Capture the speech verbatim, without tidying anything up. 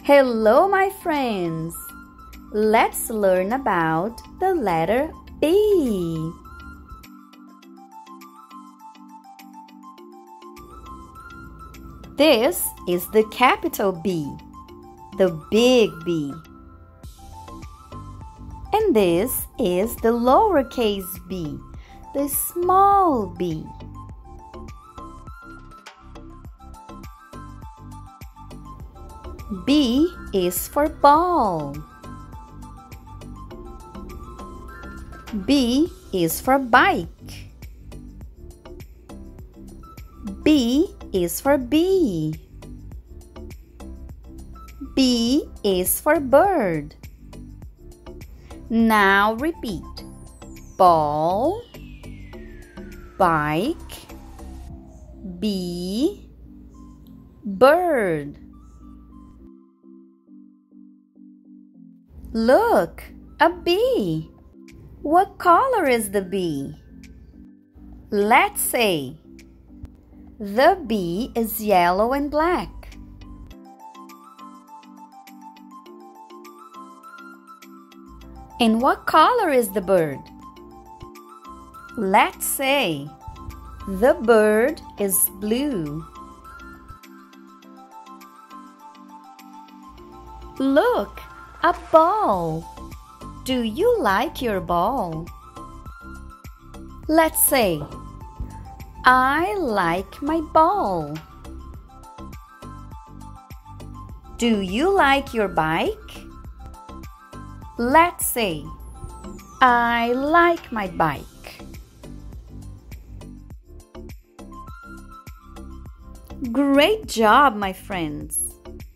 Hello, my friends! Let's learn about the letter B. This is the capital B, the big B. And this is the lowercase b, the small b. B is for ball. B is for bike. B is for bee. B is for bird. Now repeat. Ball, bike, bee, bird. Look, a bee. What color is the bee? Let's say the bee is yellow and black. And what color is the bird? Let's say the bird is blue. Look, a ball. Do you like your ball? Let's say, I like my ball. Do you like your bike? Let's say, I like my bike. Great job, my friends!